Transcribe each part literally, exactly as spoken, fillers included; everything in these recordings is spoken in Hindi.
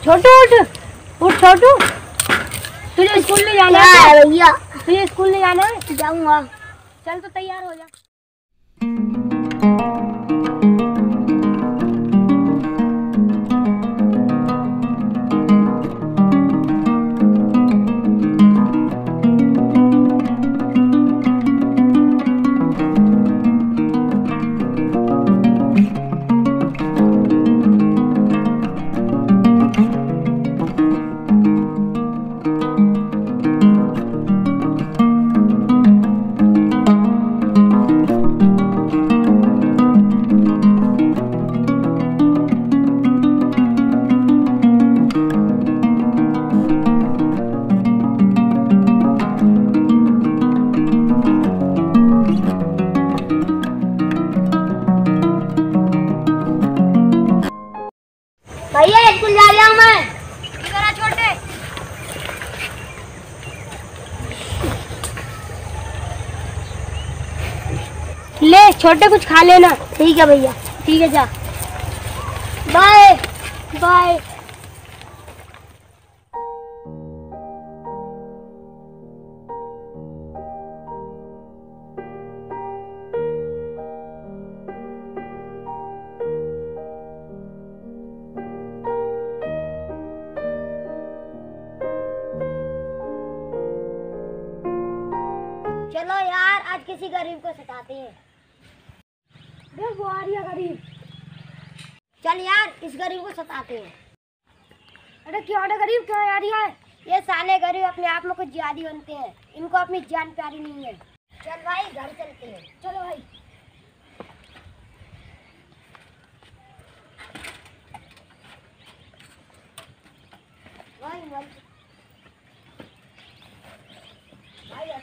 छोटू उठ उठ छोटू, तुझे स्कूल नहीं जाना है भैया? तुझे स्कूल नहीं जाना है? जाऊंगा। चल तो तैयार हो जा। भैया स्कूल जा रहा हूँ मैं। इधर आ छोटे। ले छोटे कुछ खा लेना। ठीक है भैया। ठीक है जा। Bye bye. चलो यार आज किसी गरीब को सताते हैं। देख वो आ रही है गरीब। चल यार इस गरीब को सताते हैं। अरे क्यों अरे गरीब क्यों आ रही है? ये साले गरीब अपने आप में कुछ ज्यादा बनते हैं, इनको अपनी जान प्यारी नहीं है। चल भाई घर चलते हैं। चलो भाई। भाई भाई भाई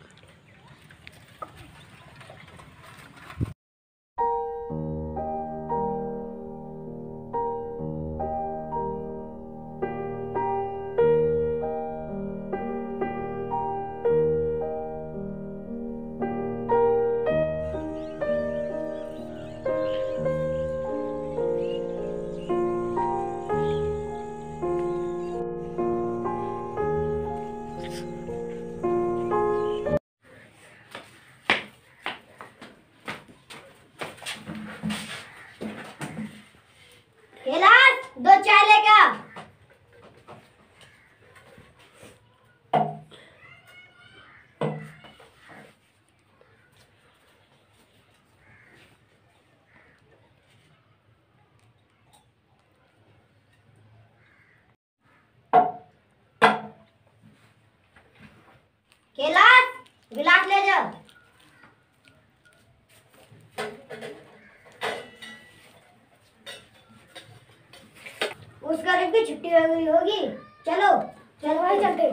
कैलाश दो चाय लेके आ। कैलाश गिलास ले जा। उस गरीब की छुट्टी हो गई होगी। चलो चलो भाई चलते।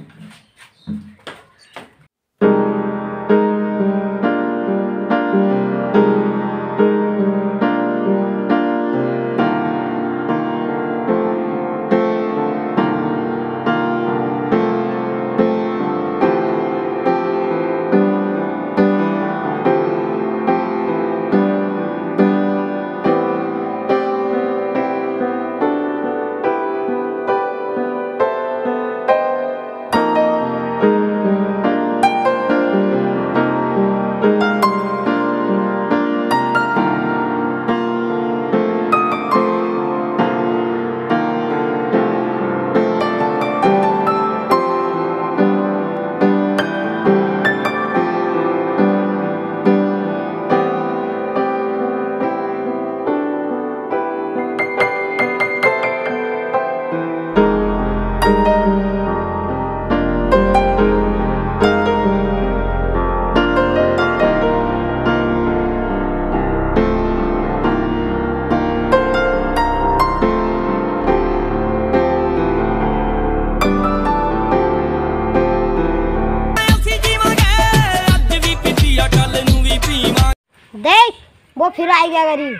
देख वो फिर आ गया गरीब।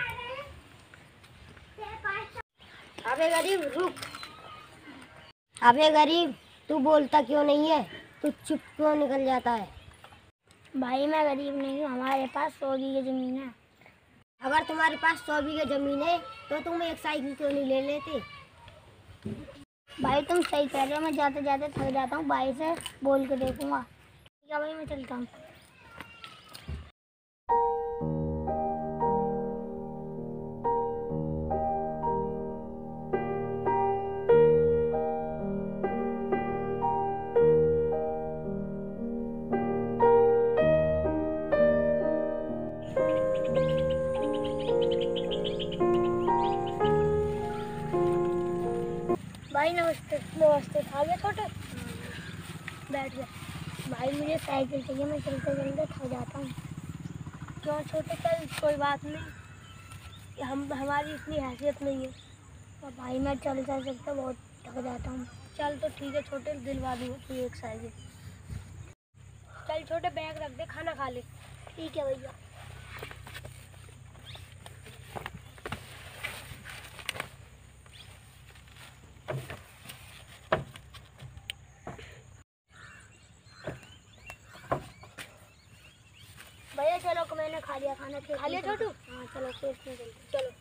अबे गरीब रुक। अबे गरीब तू बोलता क्यों नहीं है? तू चुप क्यों निकल जाता है? भाई मैं गरीब नहीं हूँ, हमारे पास सौ बीघे जमीन है। अगर तुम्हारे पास सौ बीघे जमीन है तो तुम एक साइकिल क्यों नहीं ले लेते? भाई तुम सही कह रहे हो, मैं जाते जाते थक जाता हूँ, भाई से बोल के देखूंगा। ठीक है भाई, मैं चलता हूँ। भाई नमस्ते। नमस्ते। खा गया छोटे? बैठ गया। भाई मुझे साइकिल चाहिए, मैं चलते चलते थक जाता हूँ। क्यों छोटे? चल कोई बात नहीं, हम हमारी इतनी हैसियत नहीं है। तो भाई मैं चल चल सकता, बहुत थक जाता हूँ। चल तो ठीक है छोटे, दिलवा दूँगा तू एक साइकिल। चल छोटे बैग रख दे, खाना खा ले। ठीक है भैया। भैया चलो, को मैंने खा लिया खाना। खा लिया छोटू? हाँ चलो खेत में चलते। चलो।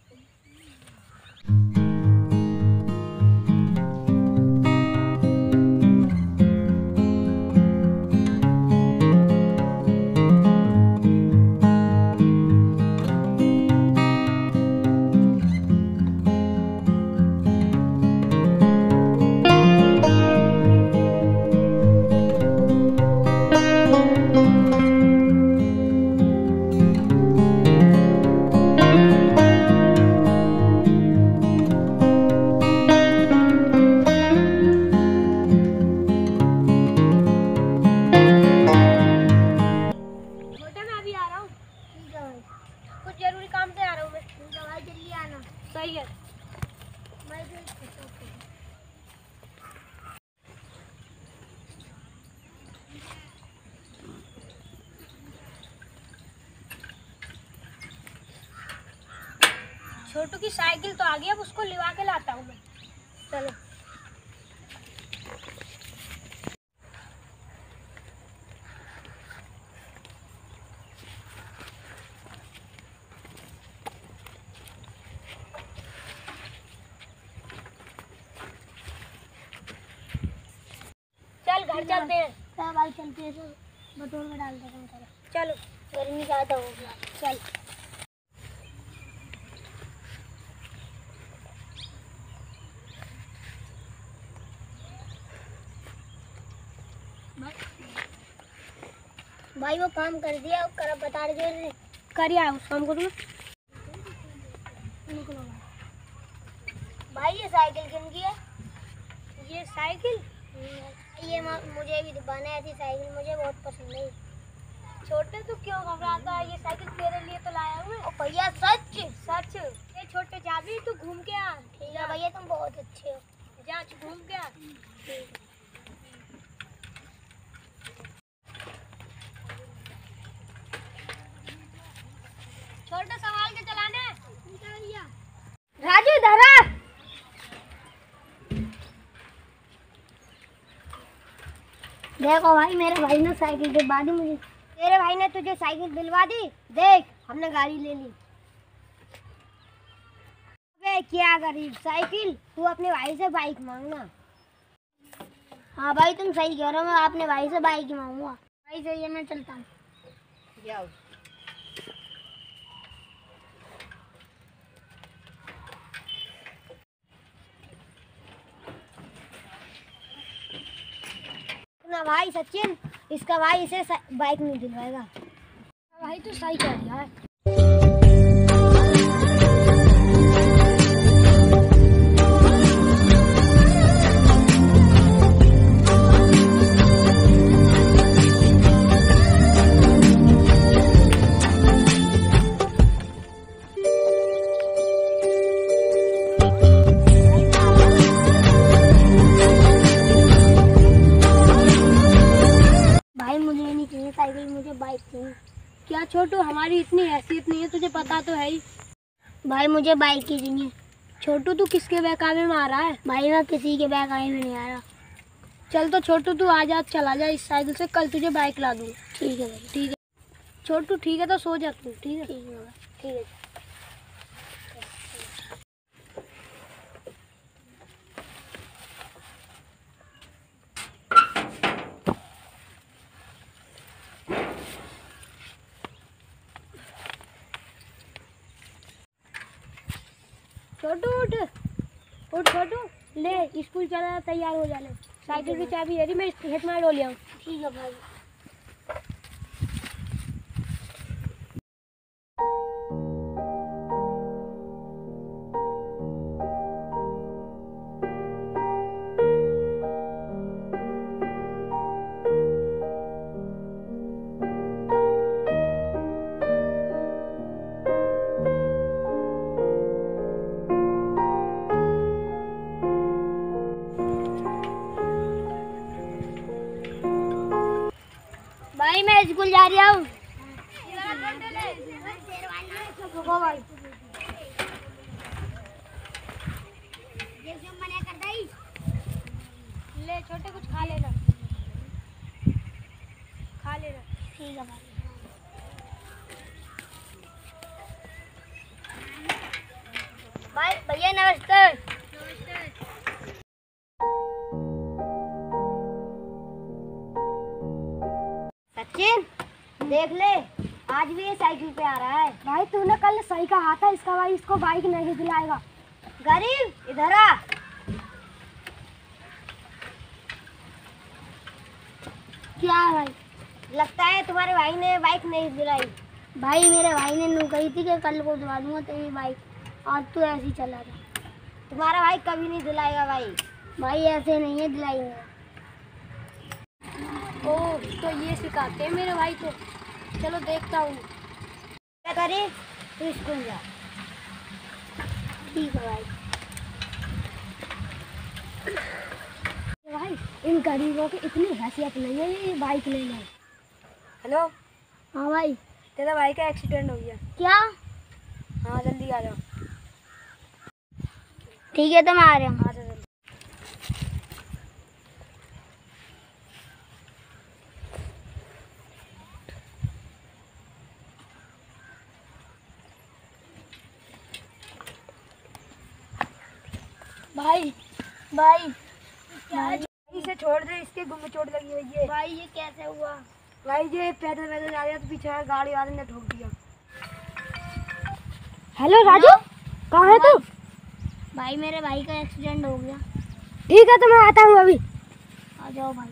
कुछ जरूरी काम से आ रहा हूँ मैं। भाई जल्दी आना। सही है। मैं छोटू की साइकिल तो आ गई, अब उसको लिवा के लाता हूँ मैं। चलो। चल घर चलते हैं। चल भाई चलते हैं, सब बटोर में डाल देते हैं। चलो, गर्मी ज़्यादा हो गया। चल। भाई वो काम कर दिया, कर बता रहे कर आया उस काम को तुम। भाई ये साइकिल किन की है? ये साइकिल ये मुझे भी दुकाना है, ऐसी साइकिल मुझे बहुत पसंद है। छोटे तू क्यों घबराता है? ये साइकिल तेरे लिए तो लाया हूँ। ओ भैया सच सच। ये छोटे जा भी, तू घूम के आ। ठीक है भैया, तुम बहुत अच्छे हो। जा घूम के आ। छोटे संभाल के चलाना है। भैया राजू धरा। देखो भाई, मेरे भाई ने साइकिल दिलवा दी मुझे। तेरे भाई ने तुझे साइकिल दिलवा दी? देख, हमने गाड़ी ले ली। अबे क्या गरीब साइकिल, तू अपने भाई से बाइक मांगना। हाँ भाई तुम सही कह रहे हो, मैं अपने भाई से बाइक मांगूंगा। भाई सही है, मैं चलता हूँ। जाओ। ना भाई सचिन, इसका भाई इसे बाइक नहीं दिलवाएगा। भाई तू सही कह रहा है। साइकिल मुझे बाइक चाहिए। क्या छोटू, हमारी इतनी हैसियत नहीं है, तुझे पता तो है ही। भाई मुझे बाइक ही चाहिए। छोटू तू किसके बहकावे में आ रहा है? भाई मैं किसी के बहकावे में नहीं आ रहा। चल तो छोटू तू आज आज चला जा इस साइकिल से, कल तुझे बाइक ला दूँगा। ठीक है भाई। ठीक है छोटू, ठीक है तो सो जा तू। ठीक है ठीक है ठीक है। छोटू उठ उठ छोटू, ले स्कूल चला, तैयार हो जा ले। साइकिल की चाबी है मैं हेठ में डो लिया। ठीक है भाई। भाई मैं स्कूल जा रहा हूँ। ले छोटे कुछ खा लेना, खा लेना। ठीक है भाई। भाई भैया नमस्ते। सचिन देख ले, आज भी ये साइकिल पे आ रहा है। भाई तूने कल सही कहा था इसका भाई इसको बाइक नहीं दिलाएगा। गरीब इधर आ। क्या है भाई? लगता है तुम्हारे भाई ने बाइक नहीं दिलाई। भाई मेरे भाई ने नू कही थी कि कल को दिला दूंगा तेरी बाइक, आज तो ऐसे ही चला था। तुम्हारा भाई कभी नहीं दिलाएगा भाई। भाई ऐसे नहीं है, दिलाएंगे। ओह तो ये सिखाते हैं मेरे भाई को। चलो देखता हूँ। क्या करी, तू स्कूल जा। ठीक है भाई। भाई इन गरीबों की इतनी हैसियत नहीं है ये बाइक ले लें। हेलो। हाँ भाई। तेरा भाई का एक्सीडेंट हो गया। क्या? हाँ जल्दी आ जाओ। ठीक है तो मैं आ रहा हूँ। आ जाओ जल्दी। भाई भाई भाई इसे छोड़ दे, इसके गुम में चोट लगी हुई है। भाई ये कैसे हुआ? भाई ये पैदल पैदल जा रहा तो पीछे गाड़ी वाले ने ठोक दिया। हेलो राजू, कहाँ है तू? भाई मेरे भाई का एक्सीडेंट हो गया। ठीक है तो मैं आता हूँ अभी। आ जाओ भाई।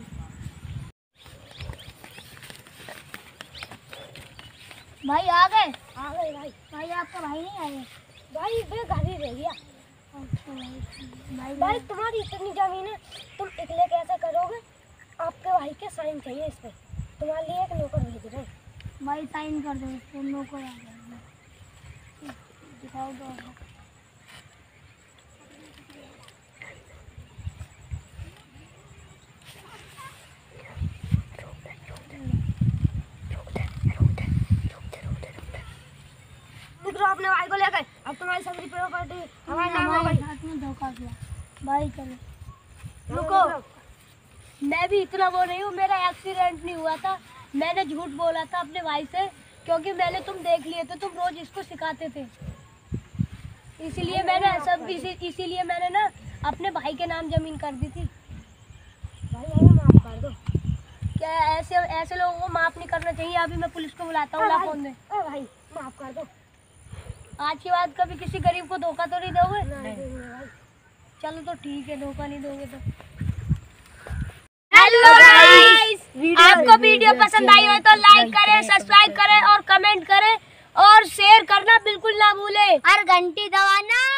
भाई आ गए? आ गए भाई। भाई आपका भाई नहीं आए? भाई वे घर ही रह गया। अच्छा भाई। भाई तुम्हारी इतनी जमीन है, तुम अकेले कैसे करोगे? आपके भाई के साइन चाहिए इस पे। तुम्हारे लिए एक नौकर भेज रहे। भाई साइन कर दो, तो नौकर आ जाएगा। दिखाओ दो। अपने भाई को लेकर अब तुम्हारी सगरी प्रॉपर्टी हमारे नाम हो गई। साथ में धोखा किया भाई। चलो रुको, मैं भी इतना वो नहीं हूँ, मेरा एक्सीडेंट नहीं हुआ था। मैंने झूठ बोला था अपने भाई से, क्योंकि मैंने तुम देख लिए थे, तुम रोज इसको सिखाते थे। इसीलिए मैंने सब इसी इसीलिए मैंने ना अपने भाई के नाम जमीन कर दी थी। भाई हमें माफ कर दो। क्या ऐसे ऐसे लोगों को माफ नहीं करना चाहिए। अभी मैं पुलिस को बुलाता हूँ। ला फोन दे। भाई माफ कर दो। आज के बाद कभी किसी गरीब को धोखा तो नहीं दोगे? नहीं। चलो तो ठीक है, धोखा नहीं दोगे तो। हेलो गाइस, आपको वीडियो पसंद आई हो तो लाइक करें, सब्सक्राइब करें और कमेंट करें और शेयर करना बिल्कुल ना भूलें। और घंटी दबाना